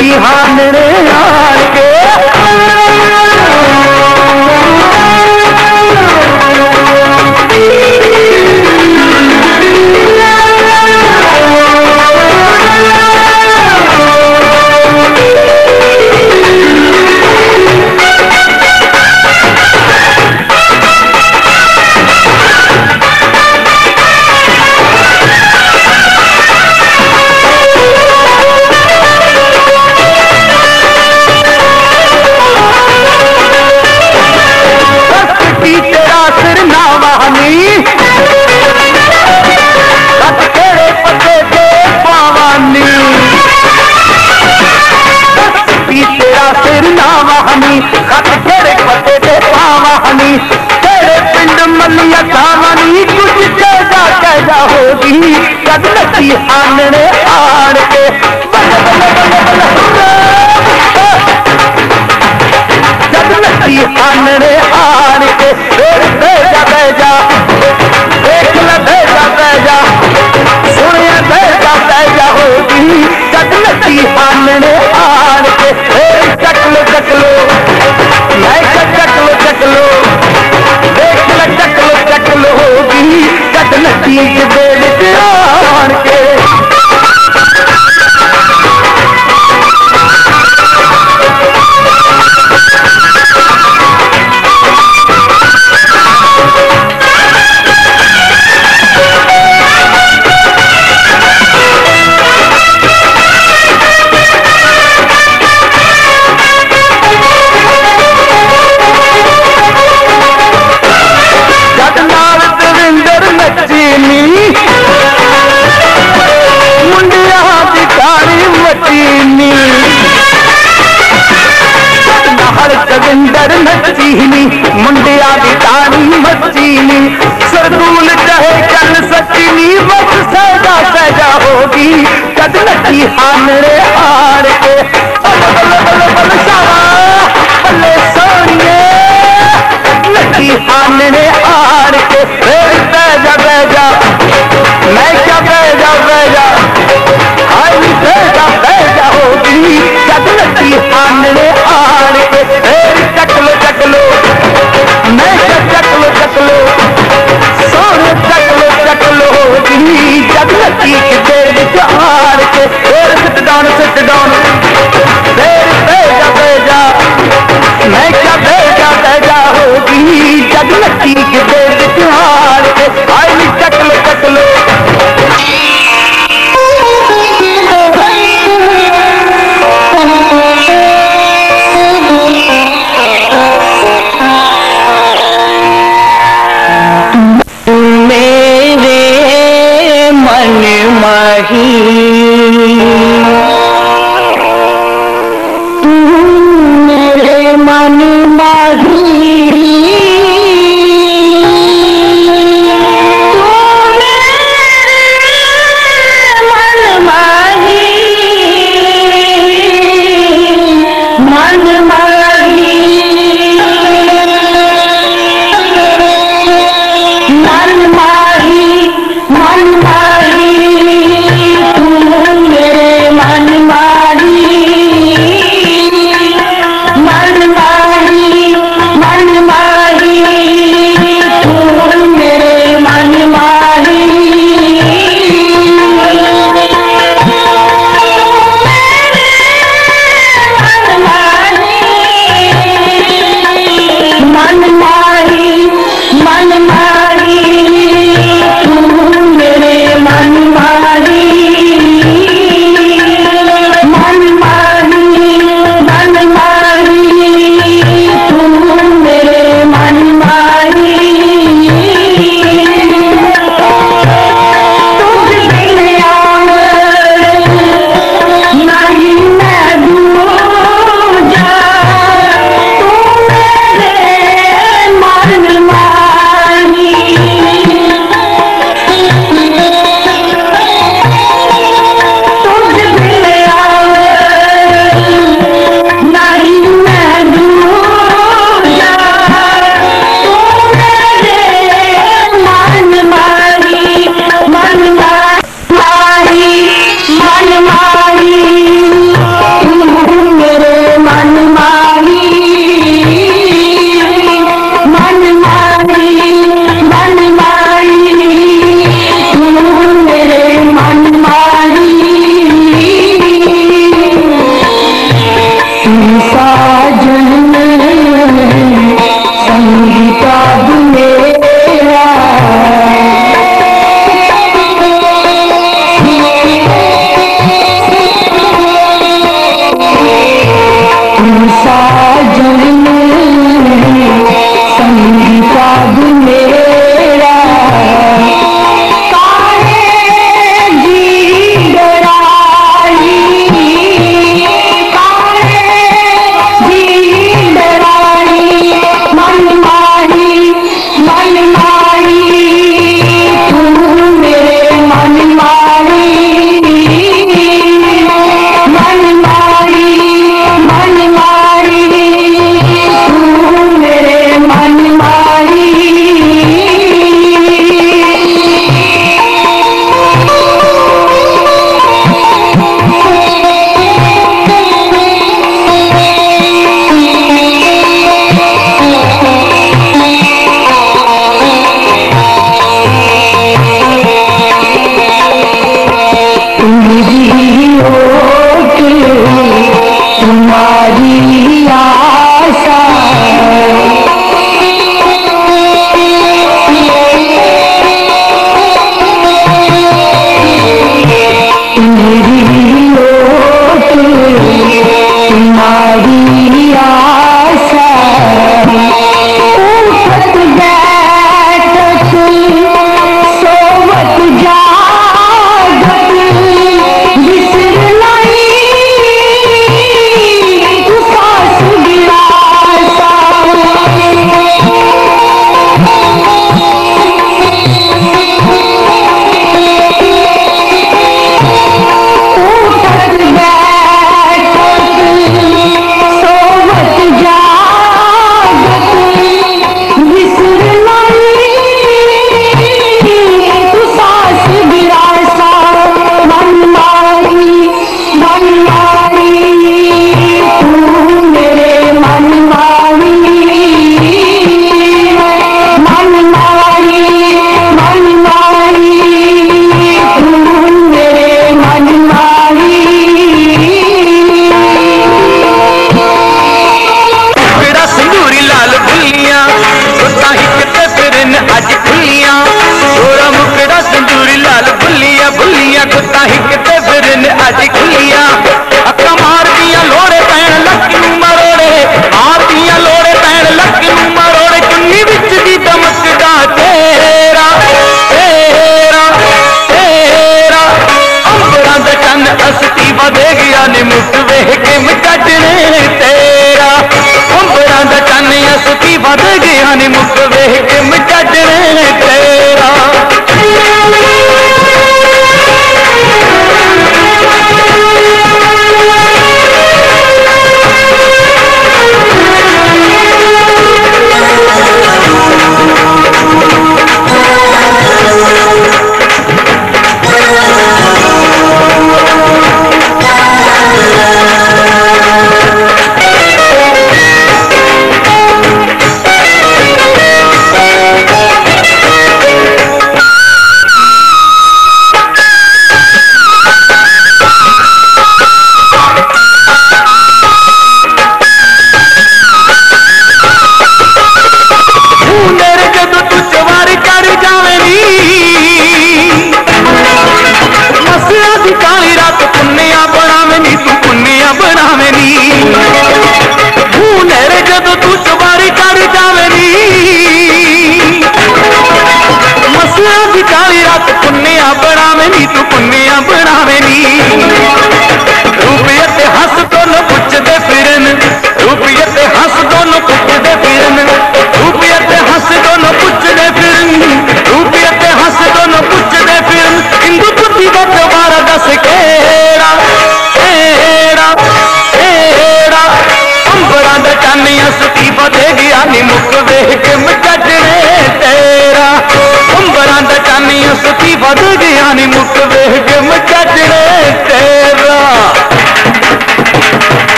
नची हानने आन के खत तेरे पते ते पावानी तेरे पिंड मलिया सावनी कुछ कैजा होगी कद नची हानने आन के जब नची हानने आन के फिर बेजा बेजा देख ल बेजा बेजा सुनिया बेजा बेजा होगी कद नची हानने आन के फिर चकलो चकलो चकलो देख ल चकलो होगी कद नची बेल आन के दविंदर नचीनी मुंडिया की तानी मचीनी सरदूल चाहे चल सचीनी बस सजा सजा होगी कद नची हानने हार के बल बल्ले सोनिए नची हानने हार के बेजा बेजा मैं क्या बेजा बेजा आई बेजा बेजा होगी कद नची हानने हार के चकलो चकलो मैं चकलो चकलो सोने चकलो चकलो होगी जब नची के देर हार के फिर सिट डाउन सिट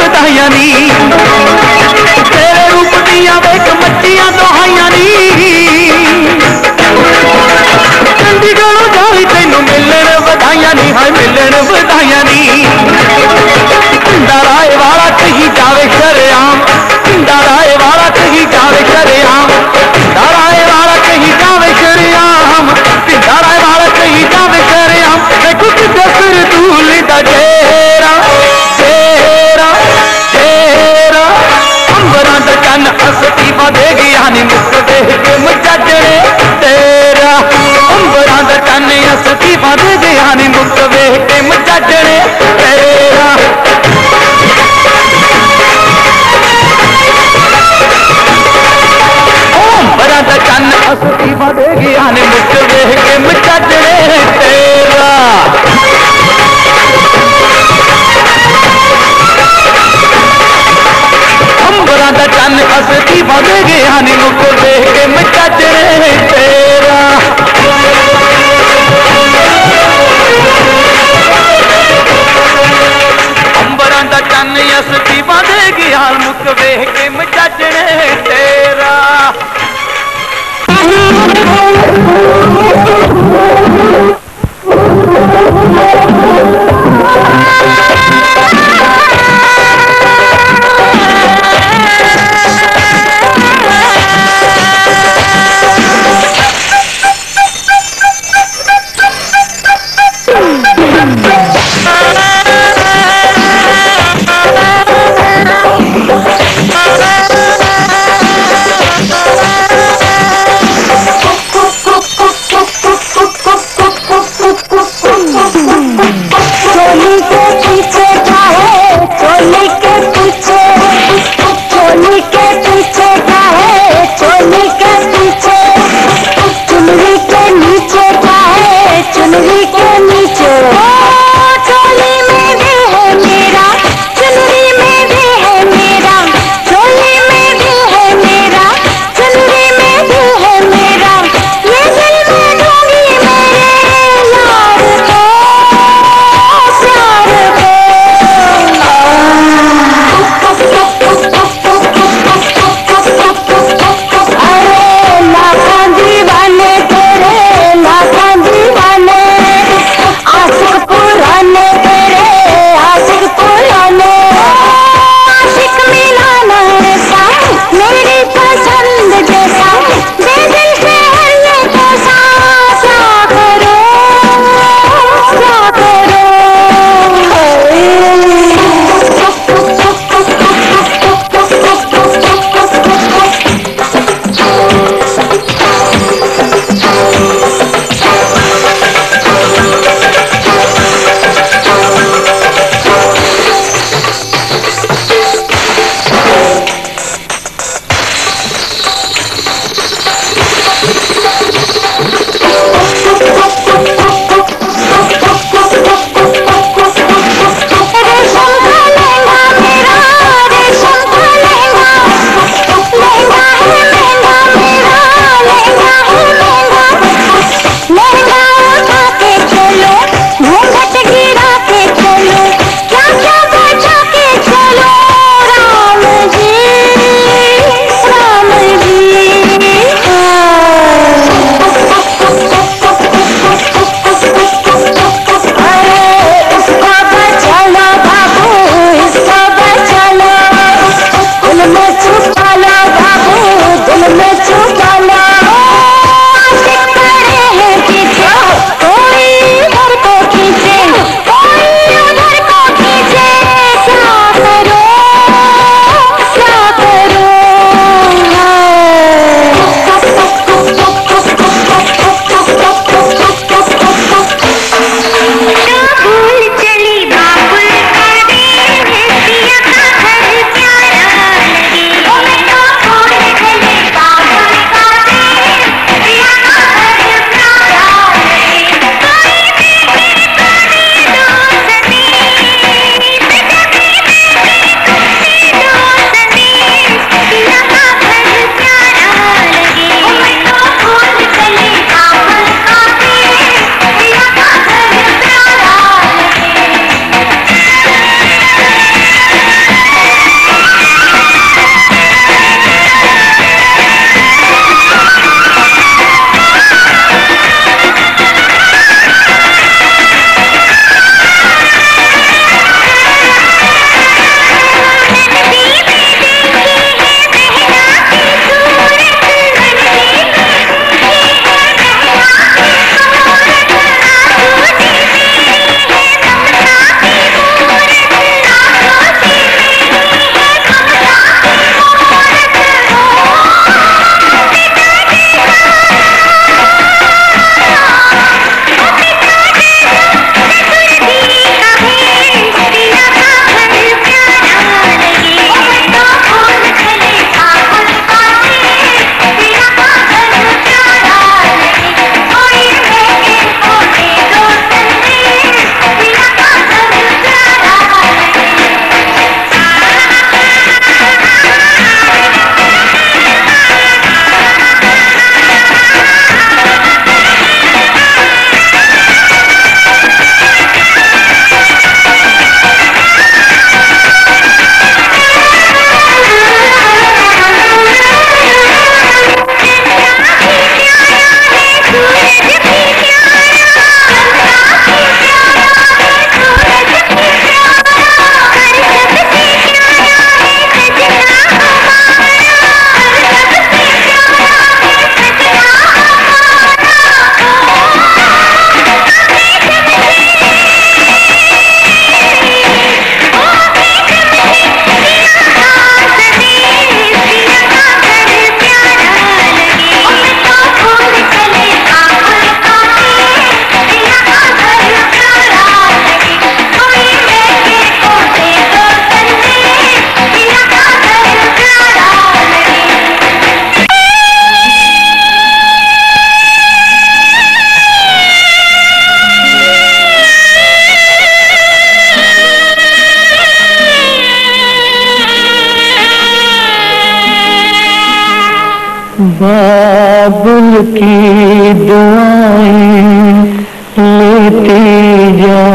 ਵਧਾਈਆਂ ਨੀ तेरे रूप दिया वेख मच्छियां दोहाइयां नी चंडीगढ़ों जावी तेनू मिलन ਵਧਾਈਆਂ नी हाय मिलन ਵਧਾਈਆਂ नी पिंडा राय वाला कही जावे शरेआम पिंडा राय वाला कही जावे शरेआम पिंडा राय वाला कही जावे शरेआम पिंडा राय वाला कही जावे शरेआम देखो किते फिर दूल दा जेरा जेरा जेरा अंबरां दा चन्न अस्तीफा दे गया नी मुख देख के मजाजणे तेरा अंबरां दा चन्न अस्तीफा दे गया नी मुख देख के मजाजणे तेरा अंबरां दा चन्न अस्तीफा दे गया नी मुख देख के मजाजणे तेरा अंबरां दा चन्न अस्तीफा दे गया नी मुख देख के मजाजणे तेरा अंबरां दा चन्न अस्तीफा दे गया मुख देख के मजाजणे तेरा बाबुल की दुआएं लेती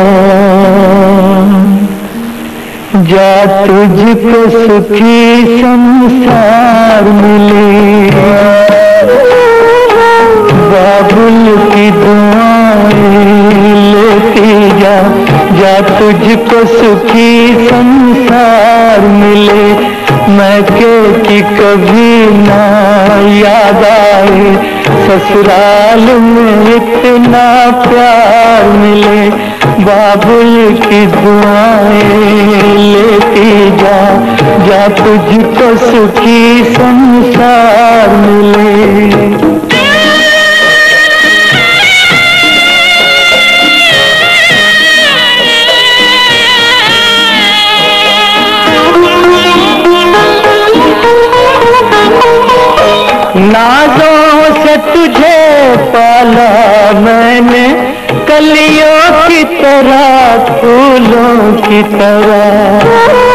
जा तुझको सुखी संसार मिले। बाबुल की दुआएं लेती जा तुझको सुखी संसार मिले। मैं कि कभी ना याद आए ससुराल में इतना प्यार मिले। बाबुल की दुआएं लेती जा तुझको सुखी संसार मिले। नाज़ों से तुझे पाला मैंने कलियों की तरह फूलों की तरह।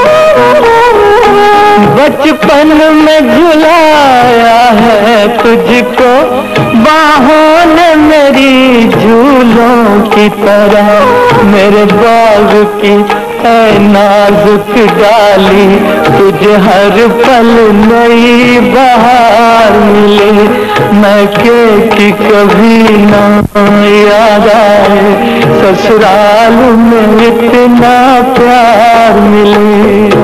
बचपन में झुलाया है तुझको बाहों ने मेरी झूलों की तरह। मेरे बाग की है नाजुक डाली तुझे हर पल नई बहार मिले। मैं कि कभी ना याद आए ससुराल में इतना प्यार मिले।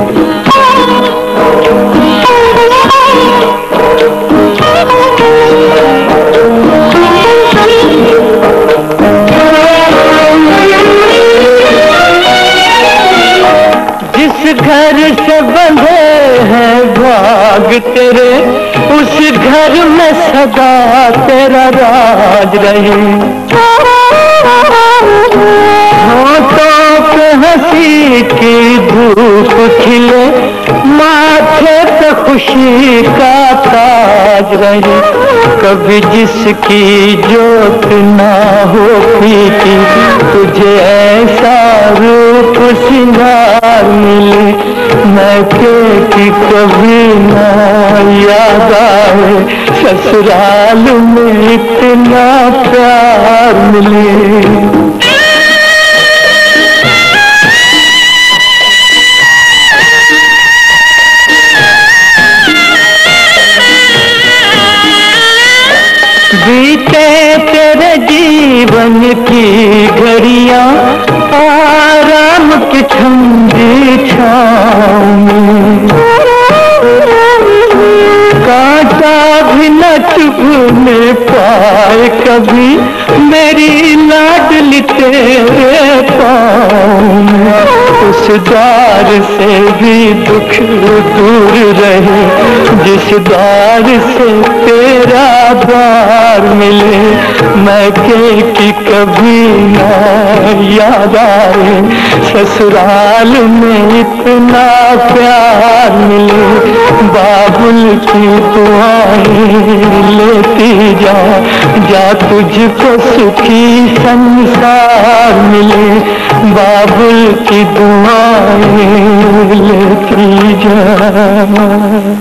घर से बंधे हैं भाग तेरे उस घर में सदा तेरा राज रहे। होठों पे हंसी की धूप खिले माथे पे खुशी का ताज रहे। कभी जिसकी जोत ना हो फीकी तुझे ऐसा रूप सिंगार मिले। मैं कि कभी ना याद आए ससुराल में इतना प्यार मिले। बीते तेरे जीवन की घड़ियां आराम की ठंडी छाँव में। कांटा भी न चुभने पाए कभी मेरी लाडली तेरे पाँव में। उस द्वार से भी दुख दूर रहे जिस द्वार से तेरा द्वार मिले। मैं कि कभी ना याद आए ससुराल में इतना प्यार मिले। बाबुल की दुआएं लेती जा तुझको सुखी संसार मिले। बाबुल की दुआएं लेती जा।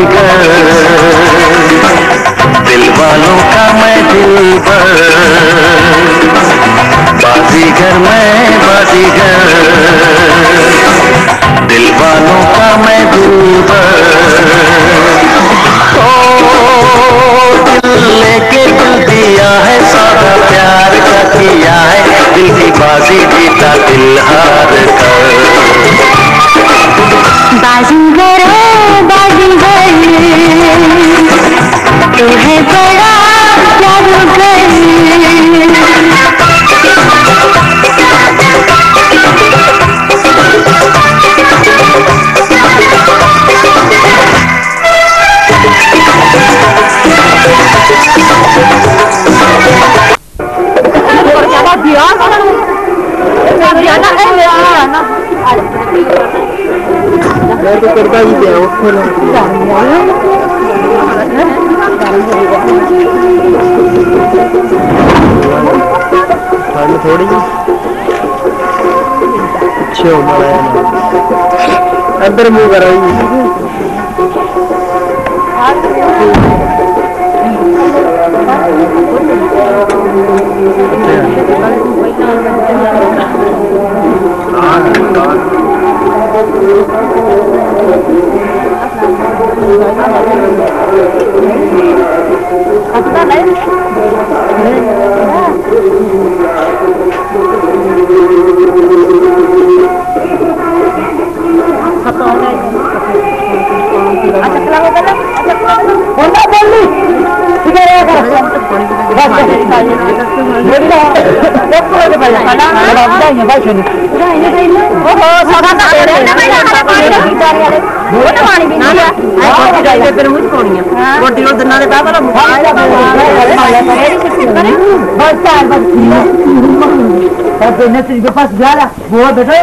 बाजीगर, दिल वालों का मैं दिलबर, बाजीगर मैं बाजीगर, दिल वालों का मैं दिलबर। दिल लेके दिल दिया है, सौदा प्यार का किया है, दिल की बाजी जीता दिल हार कर। बाजीगर बाजीगर तू है बड़ा जादूगर। मैं तो करता ही क्या उसको थोड़ी अच्छे हमारा अंदर मुँह करो नसरी के पास जा रहा वो बेटा